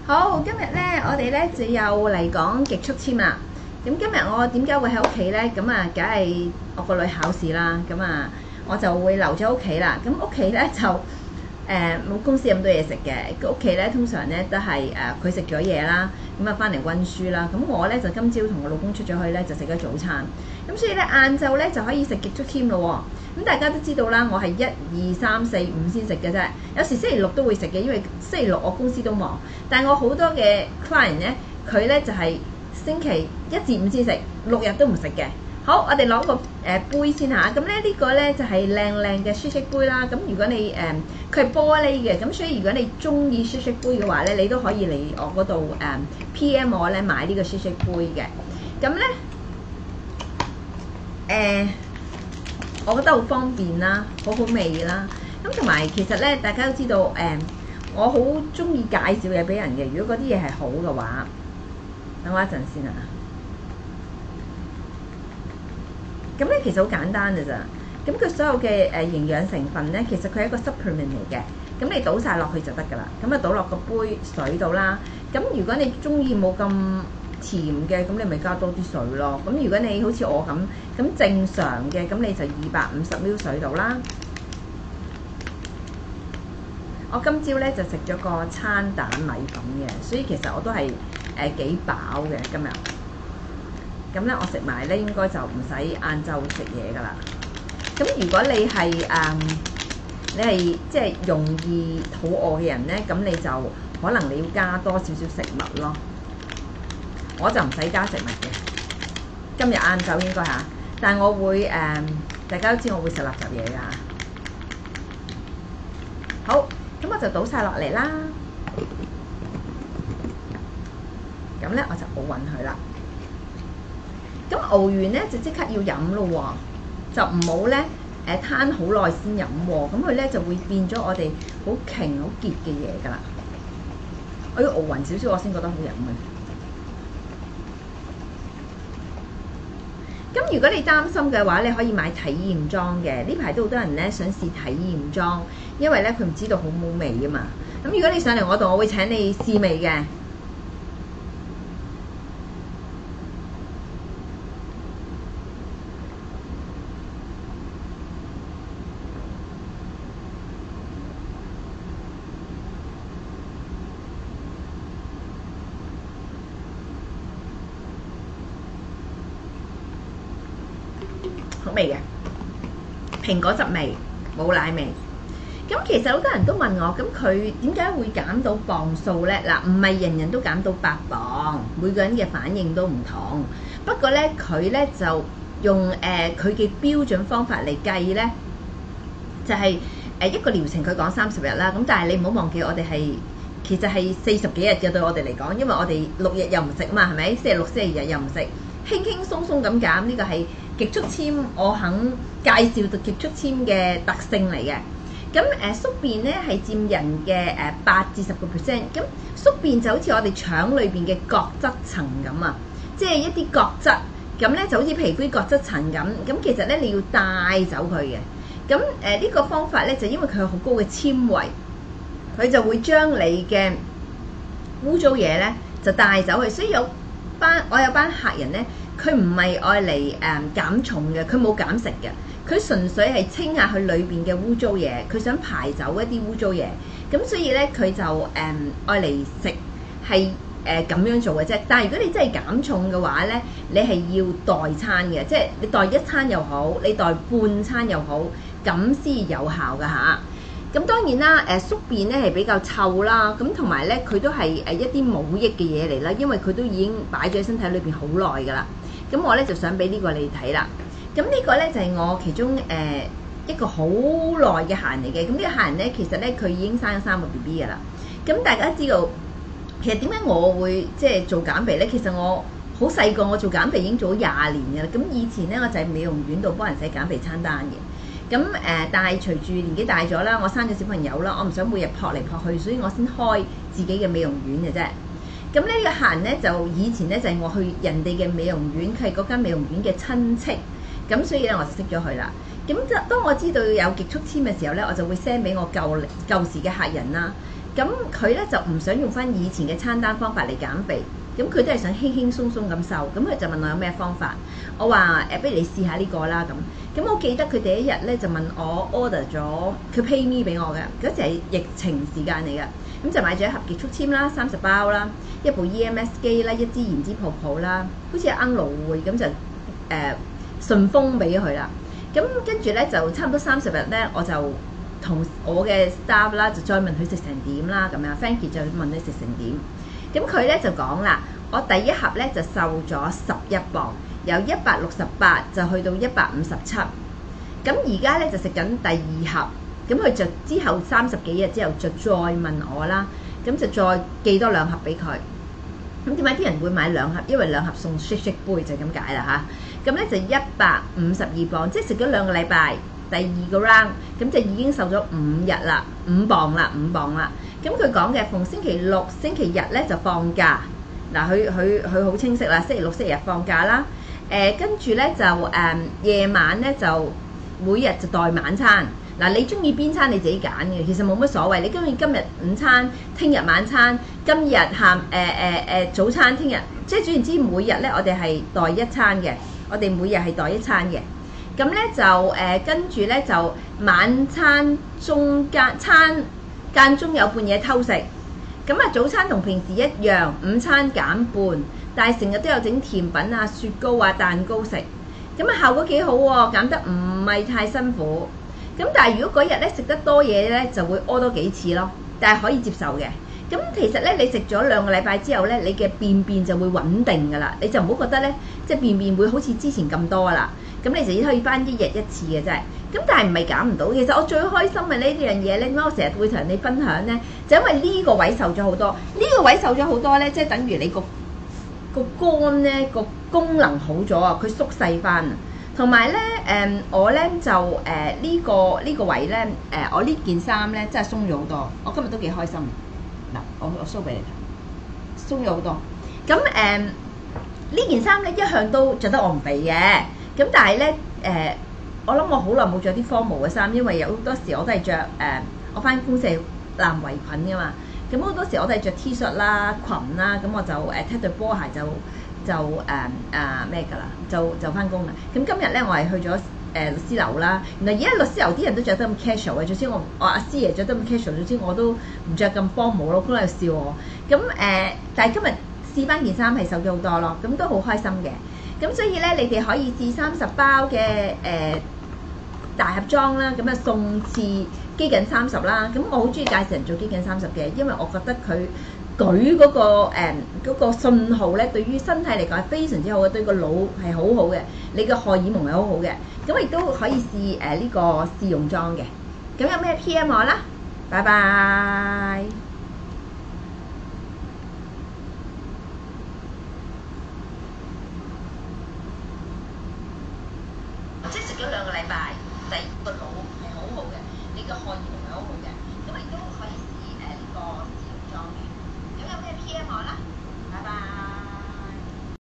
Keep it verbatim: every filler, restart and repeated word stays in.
好，今日咧我哋咧就又嚟講極速纖啦。咁今日我點解會喺屋企咧？咁啊，梗係我個女考試啦。咁啊，我就會留咗屋企啦。咁屋企咧就誒冇、呃、公司咁多嘢食嘅。屋企咧通常咧都係誒佢食咗嘢啦，咁啊翻嚟溫書啦。咁我咧就今朝同我老公出咗去咧就食咗早餐。咁所以咧晏晝咧就可以食極速纖咯喎。咁大家都知道啦，我係一二三四五先食嘅啫。有時星期六都會食嘅，因為星期六我公司都忙。但係我好多嘅 client 咧，佢咧就係、是、星期一至五先食，六日都唔食嘅。好，我哋攞個誒、呃、杯先嚇。咁咧呢、這個咧就係靚靚嘅舒適杯啦。咁如果你誒佢係玻璃嘅，咁所以如果你中意舒適杯嘅話咧，你都可以嚟我嗰度誒 P M 我咧買呢個舒適杯嘅。咁咧誒。呃我覺得好方便啦，好好味啦。咁同埋其實咧，大家都知道誒、嗯，我好中意介紹嘢俾人嘅。如果嗰啲嘢係好嘅話，等我一陣先啊。咁咧其實好簡單嘅咋。咁佢所有嘅誒營養成分咧，其實佢係一個 supplement 嚟嘅。咁你倒晒落去就得㗎啦。咁啊倒落個杯水度啦。咁如果你中意冇咁甜嘅，咁你咪加多啲水咯。咁如果你好似我咁，咁正常嘅，咁你就二百五十 ml 水度啦。我今朝咧就食咗個餐蛋米粉嘅，所以其實我都係誒幾飽嘅今日。咁咧我食埋咧應該就唔使晏晝食嘢噶啦。咁如果你係誒、嗯、你係即係容易肚餓嘅人咧，咁你就可能你要加多少少食物咯。我就唔使加食物嘅，今日晏晝應該嚇，但係我會誒、嗯，大家都知我會食垃圾嘢㗎。好，咁我就倒晒落嚟啦。咁咧我就熬勻佢啦。咁熬完咧就即刻要飲咯喎，就唔好咧誒攤好耐先飲喎，咁佢咧就會變咗我哋好勁好結嘅嘢㗎啦。我要熬勻少少，我先覺得好飲嘅。咁如果你擔心嘅話，你可以買體驗裝嘅。呢排都好多人咧想試體驗裝，因為咧佢唔知道好冇味啊嘛。咁如果你上嚟我度，我會請你試味嘅。好味嘅，蘋果汁味，冇奶味。咁其實好多人都問我，咁佢點解會減到磅數呢？嗱，唔係人人都減到八磅，每個人嘅反應都唔同。不過呢，佢呢就用誒佢嘅標準方法嚟計呢，就係、是、誒一個療程佢講三十日啦。咁但係你唔好忘記，我哋係其實係四十幾日嘅對我哋嚟講，因為我哋六日又唔食嘛，係咪？星期六、星期日又唔食，輕輕鬆鬆咁減，呢、這個係極速纖，我肯介紹到極速纖嘅特性嚟嘅。咁誒宿便咧係佔人嘅誒八至十個 percent。咁宿便就好似我哋腸裏邊嘅角質層咁啊，即係一啲角質。咁咧就好似皮膚角質層咁。咁其實咧你要帶走佢嘅。咁誒呢個方法咧就因為佢有好高嘅纖維，佢就會將你嘅污糟嘢咧就帶走去。所以有班我有班客人咧。佢唔係愛嚟誒減重嘅，佢冇減食嘅，佢純粹係清下佢裏邊嘅污糟嘢，佢想排走一啲污糟嘢，咁所以咧佢就誒愛嚟食係誒咁樣做嘅啫。但係如果你真係減重嘅話咧，你係要代餐嘅，即係你代一餐又好，你代半餐又好，咁先有效㗎嚇。咁當然啦，誒宿便咧係比較臭啦，咁同埋咧佢都係誒一啲冇益嘅嘢嚟啦，因為佢都已經擺咗喺身體裏邊好耐㗎啦。咁我咧就想俾呢個你睇啦。咁呢個咧就係、是、我其中誒、呃、一個好耐嘅客人嚟嘅。咁呢個客人咧其實咧佢已經生咗三個 B B 㗎啦。咁大家知道其實點解我會即係做減肥咧？其實我好細個，我做減肥已經做咗廿年㗎啦。咁以前咧我就喺美容院度幫人寫減肥餐單嘅。咁誒、呃，但係隨住年紀大咗啦，我生咗小朋友啦，我唔想每日撲嚟撲去，所以我先開自己嘅美容院嘅啫。咁呢個客人咧就以前咧就係、是、我去人哋嘅美容院，佢係嗰間美容院嘅親戚，咁所以咧我就識咗佢啦。咁就當我知道有極速纖嘅時候咧，我就會 send 俾我舊舊時嘅客人啦。咁咁佢咧就唔想用翻以前嘅餐單方法嚟減肥，咁佢都係想輕輕鬆鬆咁瘦。咁佢就問我有咩方法，我話誒，不如你試下呢個啦咁。咁我記得佢第一日咧就問我 order 咗，佢 pay me 俾我嘅，嗰時係疫情時間嚟嘅，咁就買咗一盒極速纖啦，三十包啦，一部 E M S 機啦，一支胭脂泡泡啦，好似啱蘆薈咁就誒、呃、順豐俾佢啦。咁跟住咧就差唔多三十日咧，我就同我嘅 staff 啦，就再問佢食成點啦咁樣 ，Frankie 就問你食成點。咁佢咧就講啦，我第一盒咧就瘦咗十一磅，由一百六十八就去到一百五十七。咁而家咧就食緊第二盒，咁佢就之後三十幾日之後就再問我啦，咁就再寄多兩盒俾佢。咁點解啲人會買兩盒？因為兩盒送 shake shake 杯就咁解啦嚇。咁咧就一百五十二磅，即係食咗兩個禮拜，第二個 round，咁就已經瘦咗五日啦，五磅啦，五磅啦。咁佢講嘅逢星期六、星期日咧就放假。嗱，佢佢佢好清晰啦，星期六、星期日放假啦。誒，跟住咧就誒夜晚咧就每日就代晚餐。嗱，你中意邊餐你自己揀嘅，其實冇乜所謂。你中意今日午餐，聽日晚餐，今日下誒誒誒早餐，聽日即係總言之，每日咧我哋係代一餐嘅，我哋每日係代一餐嘅。咁咧就誒、呃、跟住咧就晚餐中間餐間中有半嘢偷食。咁啊早餐同平時一樣，午餐減半，但係成日都有整甜品啊、雪糕啊、蛋糕食。咁啊效果幾好喎，減得唔係太辛苦。咁但係如果嗰日咧食得多嘢咧，就會屙多幾次咯，但係可以接受嘅。咁其實咧，你食咗兩個禮拜之後咧，你嘅便便就會穩定㗎啦，你就唔好覺得咧，即係便便會好似之前咁多啦。咁你就只可以翻一日一次嘅啫。咁但係唔係減唔到，其實我最開心嘅呢樣嘢咧，點解我成日會同人哋分享咧？就因為呢個位瘦咗好多，呢個位瘦咗好多咧，即係等於你個個肝咧個功能好咗啊，佢縮細翻啊。同埋咧，誒我咧就誒呢個呢個位咧，誒我呢件衫咧真係鬆咗好多，我今日都幾開心。嗱，我我 show 俾你睇，鬆咗好多。咁誒呢件衫咧一向都着得我唔肥嘅，咁但係咧誒，我諗我好耐冇着啲 formal 嘅衫，因為有好多時我都係着誒，我翻公司係藍圍裙㗎嘛，咁好多時我都係着 T 恤啦、裙啦，咁我就誒踢對波鞋就。就誒誒咩㗎啦，就就翻工啦。咁今日咧，我係去咗誒、呃、律師樓啦。原來而家律師樓啲人都着得咁 casual 嘅，總之我我阿師爺着得咁 casual，總之我都唔着咁 formal咯。佢喺度笑我。咁誒、呃，但係今日試翻件衫係瘦咗好多咯，咁都好開心嘅。咁所以咧，你哋可以試三十包嘅誒、呃、大盒裝啦，咁啊送次肌緊三十啦。咁我好中意介紹人做肌緊三十嘅，因為我覺得佢。舉嗰、那個誒嗰、嗯那個信號咧，對於身體嚟講係非常之好嘅，對個腦係好好嘅，你個荷爾蒙係好好嘅，咁亦都可以試誒呢、呃這個試用裝嘅。咁有咩 P M 我啦，拜拜。即係食咗兩個禮拜，第二個腦係好好嘅，你個荷爾蒙係好好嘅，咁亦都可以試誒呢、呃這個試用裝嘅。P M 我啦，拜拜。